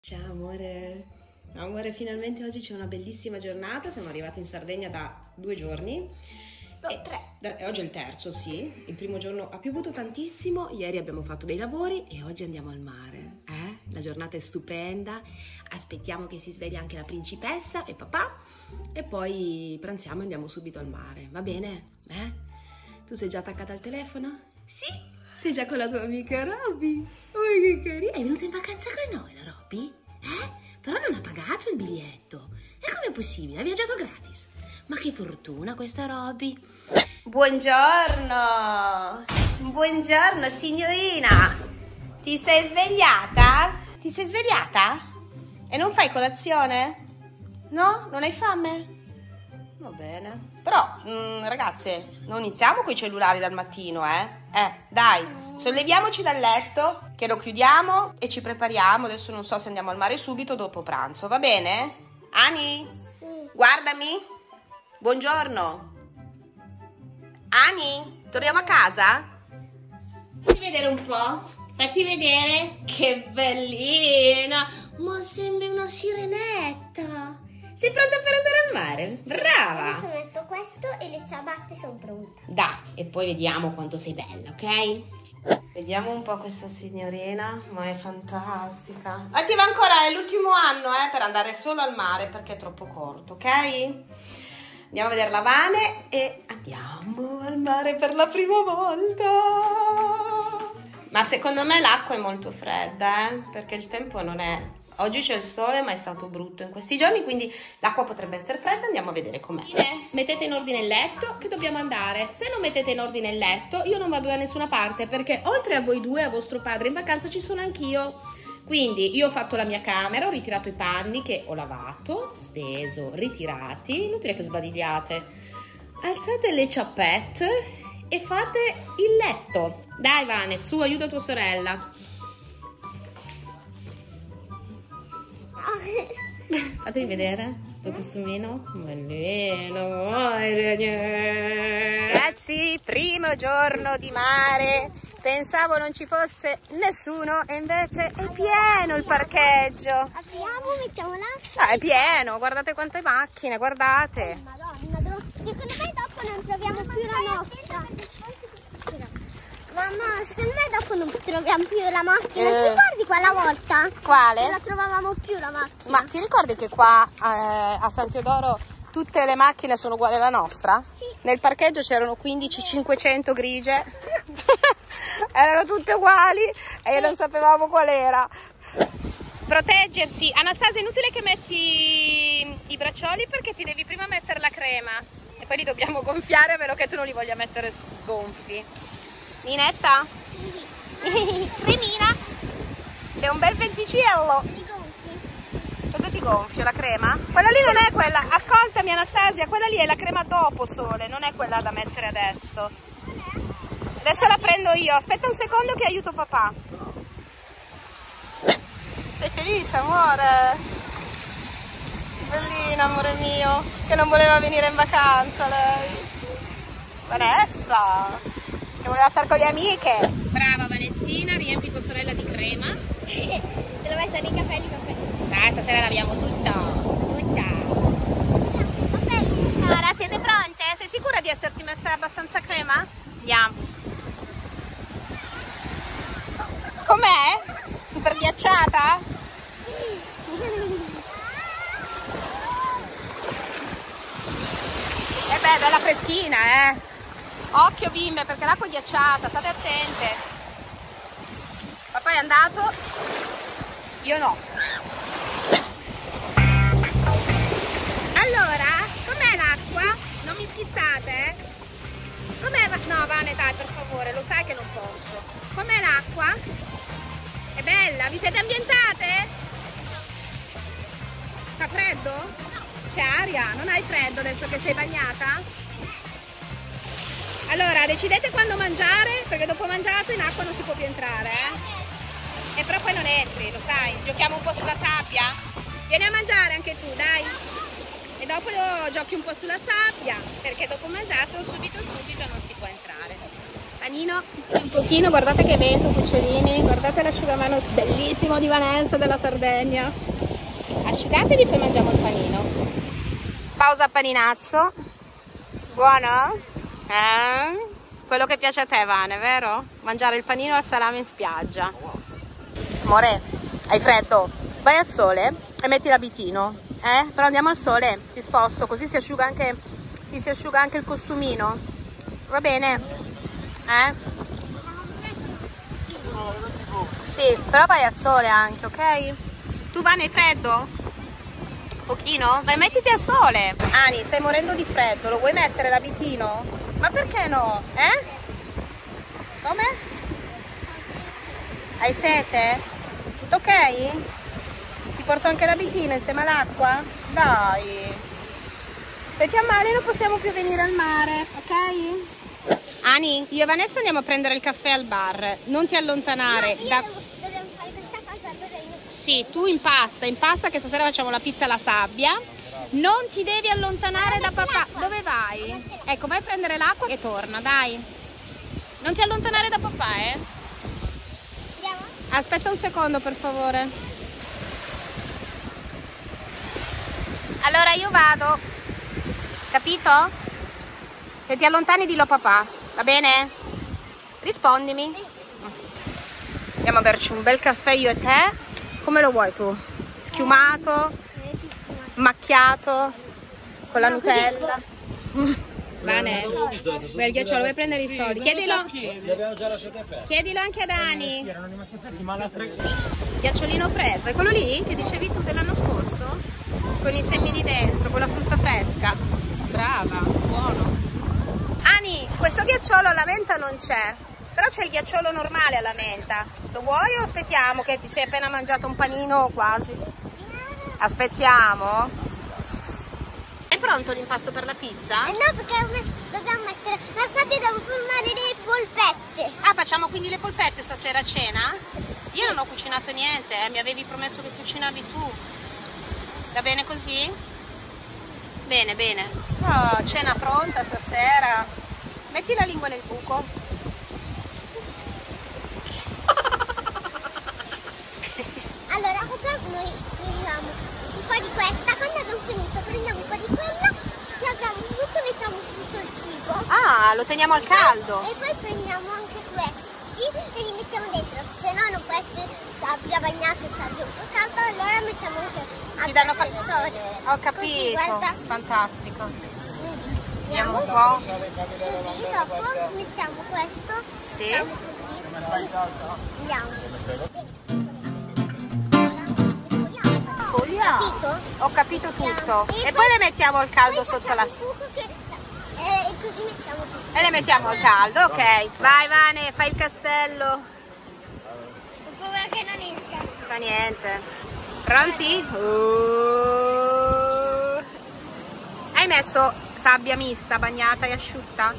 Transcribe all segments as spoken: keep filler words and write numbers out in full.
Ciao amore, amore, finalmente oggi c'è una bellissima giornata, siamo arrivati in Sardegna da due giorni. No, e, tre. Da, e oggi è il terzo, sì. Il primo giorno ha piovuto tantissimo, ieri abbiamo fatto dei lavori e oggi andiamo al mare. Eh? La giornata è stupenda, aspettiamo che si svegli anche la principessa e papà e poi pranziamo e andiamo subito al mare, va bene? Eh? Tu sei già attaccata al telefono? Sì. Sei già con la tua amica Roby? Oh, che carina! È venuta in vacanza con noi la Roby? Eh? Però non ha pagato il biglietto. E com'è possibile? Ha viaggiato gratis. Ma che fortuna questa Roby. Buongiorno. Buongiorno signorina. Ti sei svegliata? Ti sei svegliata? E non fai colazione? No? Non hai fame? Va bene. Però, mh, ragazze, non iniziamo con i cellulari dal mattino, eh? Eh, dai, solleviamoci dal letto, che lo chiudiamo e ci prepariamo. Adesso non so se andiamo al mare subito o dopo pranzo, va bene? Ani? Sì. Guardami. Buongiorno. Ani, torniamo a casa? Fatti vedere un po'. Fatti vedere. Che bellina. Ma sembri una sirenetta. Sei pronta per andare al mare? Brava! Adesso metto questo e le ciabatte sono pronte. Dai, e poi vediamo quanto sei bella, ok? Vediamo un po' questa signorina, ma è fantastica. Attiva ancora, è l'ultimo anno, eh, per andare solo al mare, perché è troppo corto, ok? Andiamo a vedere la Vane e andiamo al mare per la prima volta. Ma secondo me l'acqua è molto fredda, eh, perché il tempo non è... Oggi c'è il sole, ma è stato brutto in questi giorni, quindi l'acqua potrebbe essere fredda. Andiamo a vedere com'è. Mettete in ordine il letto, che dobbiamo andare. Se non mettete in ordine il letto, io non vado da nessuna parte, perché oltre a voi due, a vostro padre in vacanza, ci sono anch'io. Quindi io ho fatto la mia camera, ho ritirato i panni che ho lavato, steso, ritirati. Inutile che sbadigliate. Alzate le ciappette e fate il letto. Dai Vane, su, aiuta tua sorella. Fatemi vedere il costumino. Bellino. Ragazzi, primo giorno di mare. Pensavo non ci fosse nessuno e invece è pieno il parcheggio. Apriamo, mettiamo l'acqua. Ah, è pieno, guardate quante macchine, guardate. Madonna, secondo me dopo non troviamo più la nostra. Mamma, secondo me dopo non troviamo più la macchina. Eh. Ti ricordi quella volta? Quale? Non la trovavamo più la macchina. Ma ti ricordi che qua eh, a San Teodoro tutte le macchine sono uguali alla nostra? Sì. Nel parcheggio c'erano quindici cinquecento grigie, erano tutte uguali e non sapevamo qual era. Proteggersi. Anastasia, è inutile che metti i braccioli perché ti devi prima mettere la crema e poi li dobbiamo gonfiare a meno che tu non li voglia mettere sgonfi. Ninetta? Cremina? C'è un bel venticello. Li gonfi? Cosa ti gonfio? La crema? Quella lì non è quella. Ascoltami Anastasia, quella lì è la crema dopo sole, non è quella da mettere adesso. Adesso la prendo io. Aspetta un secondo che aiuto papà. Sei felice, amore? Bellina, amore mio, che non voleva venire in vacanza lei. Vanessa, che voleva stare con le amiche. Brava Vanessina, riempi tua sorella di crema. Te l'ho messa nei capelli, capelli. Dai, stasera l'abbiamo tutta. Tutta. Sara, siete pronte? Sei sicura di esserti messa abbastanza crema? Andiamo. Com'è? Super ghiacciata? E beh, bella freschina, eh. Occhio bimbe, perché l'acqua è ghiacciata, state attente. Papà è andato? Io no. Allora, com'è l'acqua? Non mi schizzate? Com'è? No, Vane, dai, per favore, lo sai che non posso. Com'è l'acqua? È bella? Vi siete ambientate? Fa freddo? C'è aria? Non hai freddo adesso che sei bagnata? Allora, decidete quando mangiare, perché dopo mangiato in acqua non si può più entrare, eh? E però poi non entri, lo sai? Giochiamo un po' sulla sabbia? Vieni a mangiare anche tu, dai! E dopo giochi un po' sulla sabbia, perché dopo mangiato subito subito non si può entrare. Panino un pochino, guardate che vento, cucciolini, guardate l'asciugamano bellissimo di Vanessa della Sardegna. Asciugatevi, poi mangiamo il panino. Pausa paninazzo. Buono? Eh? Quello che piace a te, Vane, vero? Mangiare il panino al salame in spiaggia. Amore, hai freddo? Vai al sole e metti l'abitino, eh? Però andiamo al sole, ti sposto, così si asciuga anche, ti si asciuga anche il costumino. Va bene? Eh? Sì, però vai al sole anche, ok? Tu Vane, hai freddo? Un pochino? Vai, mettiti al sole. Ani, stai morendo di freddo, lo vuoi mettere l'abitino? Ma perché no? Eh? Come? Hai sete? Tutto ok? Ti porto anche l'abitino insieme all'acqua? Dai. Se ti ammali non possiamo più venire al mare, ok? Ani, io e Vanessa andiamo a prendere il caffè al bar. Non ti allontanare. No, io da... devo, dobbiamo fare questa cosa per io. Sì, tu impasta, impasta che stasera facciamo la pizza alla sabbia. Non ti devi allontanare da papà. Dove vai? Ecco, vai a prendere l'acqua e torna, dai. Non ti allontanare da papà, eh? Andiamo? Aspetta un secondo, per favore. Allora io vado. Capito? Se ti allontani dillo a papà, va bene? Rispondimi. Andiamo a berci un bel caffè io e te. Come lo vuoi tu? Schiumato? Macchiato? Con la Nutella? Bene, vuoi il ghiacciolo, vuoi prendere i soldi? Chiedilo, chiedilo anche ad Ani. Ghiacciolino preso, è quello lì che dicevi tu dell'anno scorso? Con i semini dentro, con la frutta fresca. Brava, buono. Ani, questo ghiacciolo alla menta non c'è, però c'è il ghiacciolo normale alla menta. Lo vuoi o aspettiamo che ti sei appena mangiato un panino o quasi? Aspettiamo. È pronto l'impasto per la pizza? Eh no, perché dobbiamo mettere la sabbia, devo formare le polpette. Ah, facciamo quindi le polpette stasera a cena? Io non ho cucinato niente, eh? Mi avevi promesso che cucinavi tu. Va bene così? Bene, bene. Oh, cena pronta stasera. Metti la lingua nel buco. Allora, facciamo noi prendiamo un po' di questa, quando abbiamo finito prendiamo un po' di quella, schiacciamo tutto e mettiamo tutto il cibo. Ah, lo teniamo al caldo. E poi prendiamo anche questi e li mettiamo dentro, se no non può essere sabbia bagnata e sabbia un po' calda, allora mettiamo anche Ti danno altri fa- accessori. Ho capito. Così, guarda. Fantastico. Vediamo Vediamo un po'. Così, dopo mettiamo questo. Sì. Facciamo così. Andiamo. Capito? Ho capito tutto. E E poi- poi le mettiamo al caldo Poi sotto la... facciamo il fuoco che- eh, e così mettiamo tutto. E le mettiamo al caldo, ok. Vai Vane, fai il castello. Ho paura che non esca. Fa niente. Pronti? Uh. Hai messo sabbia mista, bagnata e asciutta?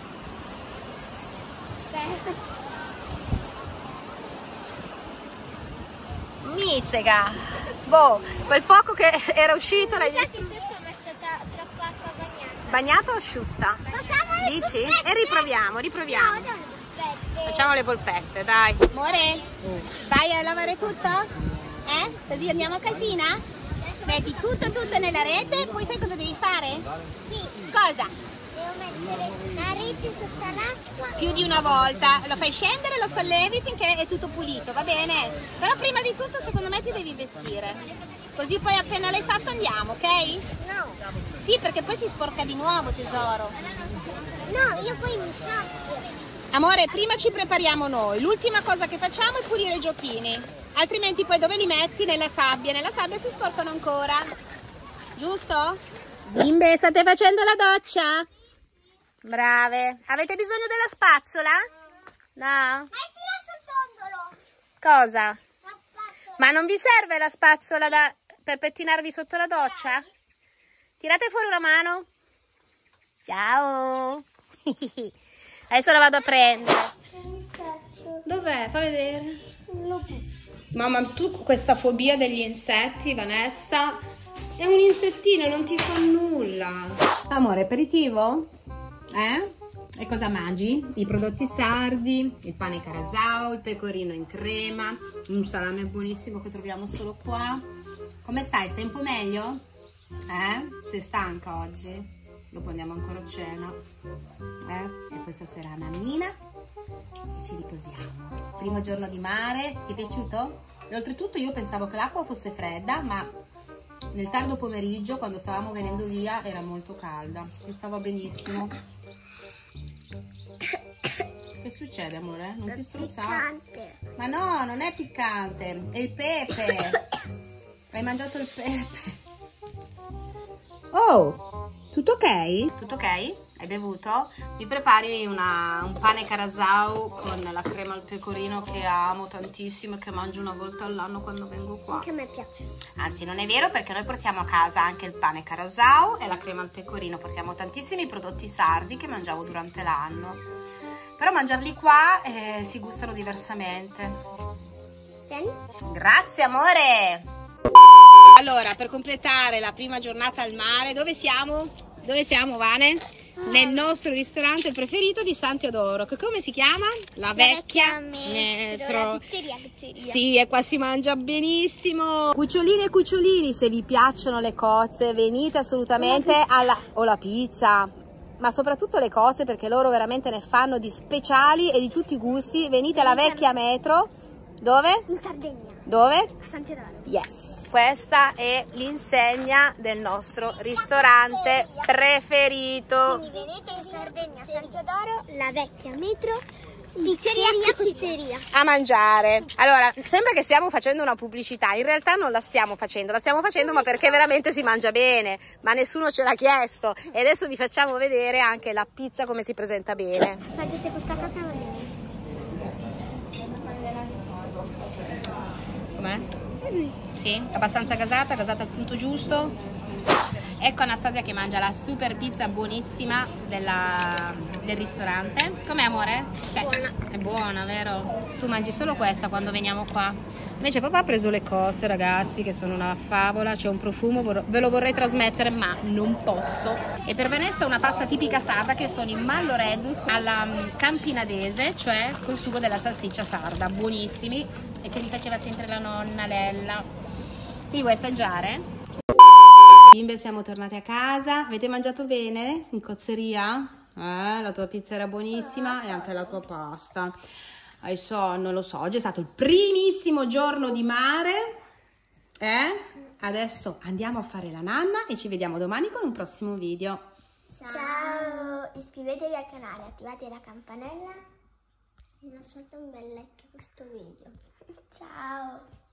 Mizzega. Boh, quel poco che era uscito l'hai Mi sa visto? che sotto ho messo ta- troppa acqua bagnata. Bagnato o asciutta? Facciamo le Dici? polpette. E riproviamo, riproviamo. No, non le polpette. Facciamo le polpette, dai. Amore, vai a lavare tutto? Eh? Così andiamo a casina? Metti tutto tutto nella rete, poi sai cosa devi fare? Sì, Cosa? devo mettere la rete sotto l'acqua. Più di una volta, lo fai scendere, lo sollevi finché è tutto pulito, va bene? Però prima di tutto secondo me ti devi vestire, così poi appena l'hai fatto andiamo, ok? No, Sì, perché poi si sporca di nuovo, tesoro. no, io poi mi sciacquo. Amore, prima ci prepariamo noi, l'ultima cosa che facciamo è pulire i giochini, altrimenti poi dove li metti? Nella sabbia, nella sabbia si sporcano ancora, giusto? Bimbe, state facendo la doccia? Brave. Avete bisogno della spazzola? No? Mettila sul dondolo. Cosa? La spazzola. Ma non vi serve la spazzola da- per pettinarvi sotto la doccia? Tirate fuori una mano. Ciao. Adesso la vado a prendere. Dov'è? Fa vedere. Mamma, tu questa fobia degli insetti, Vanessa? È un insettino, non ti fa nulla. Amore, aperitivo? Eh? E cosa mangi? I prodotti sardi, il pane carasau, il pecorino in crema, un salame buonissimo che troviamo solo qua. Come stai? Stai un po' meglio? Eh? Sei stanca oggi? Dopo andiamo ancora a cena. Eh? E poi stasera nanina e ci riposiamo. Primo giorno di mare, ti è piaciuto? E oltretutto io pensavo che l'acqua fosse fredda, ma nel tardo pomeriggio, quando stavamo venendo via, era molto calda. Si stava benissimo. Che succede, amore? Non ti struzzare? Ma no, non è piccante. È il pepe. Hai mangiato il pepe. Oh, tutto ok? Tutto ok? Hai bevuto? Mi prepari una, un pane carasau con la crema al pecorino che amo tantissimo e che mangio una volta all'anno quando vengo qua. Anche a me piace. Anzi, non è vero, perché noi portiamo a casa anche il pane carasau e la crema al pecorino. Portiamo tantissimi prodotti sardi che mangiavo durante l'anno. Però mangiarli qua eh, si gustano diversamente. Tieni. Grazie, amore! Allora, per completare la prima giornata al mare, dove siamo? Dove siamo, Vane? Nel nostro ristorante preferito di San Teodoro, che come si chiama? La, La Vecchia, vecchia Metro. Metro. La pizzeria, pizzeria. Sì, e qua si mangia benissimo. Cucciolini e cucciolini, se vi piacciono le cozze, venite assolutamente alla... o la pizza, ma soprattutto le cozze, perché loro veramente ne fanno di speciali e di tutti i gusti. Venite alla Vecchia Metro. Dove? In Sardegna. Dove? A San Teodoro. Yes. Questa è l'insegna del nostro ristorante preferito. Quindi venite in Sardegna, a San Teodoro, la Vecchia Metro, pizzeria, pizzeria. A mangiare. Allora, sembra che stiamo facendo una pubblicità, in realtà non la stiamo facendo, la stiamo facendo ma perché veramente si mangia bene, ma nessuno ce l'ha chiesto. E adesso vi facciamo vedere anche la pizza come si presenta bene. Assaggio se questa capra. Com'è? Sì, abbastanza gasata, gasata al punto giusto. Ecco Anastasia che mangia la super pizza buonissima della, del ristorante. Com'è, amore? Cioè, buona. È buona, vero? Tu mangi solo questa quando veniamo qua. Invece papà ha preso le cozze, ragazzi, che sono una favola. C'è un profumo, ve lo vorrei trasmettere ma non posso. E per Vanessa una pasta tipica sarda, che sono i mallo reddus alla campinadese, cioè col sugo della salsiccia sarda, buonissimi, e ce li faceva sempre la nonna Lella. Tu li vuoi assaggiare? Bimbe, siamo tornate a casa. Avete mangiato bene in cozzeria? Eh, la tua pizza era buonissima e anche la tua pasta. Hai sonno, lo so. Oggi è stato il primissimo giorno di mare. Eh? Adesso andiamo a fare la nanna e ci vediamo domani con un prossimo video. Ciao! Ciao. Iscrivetevi al canale, attivate la campanella e lasciate un bel like a questo video. Ciao!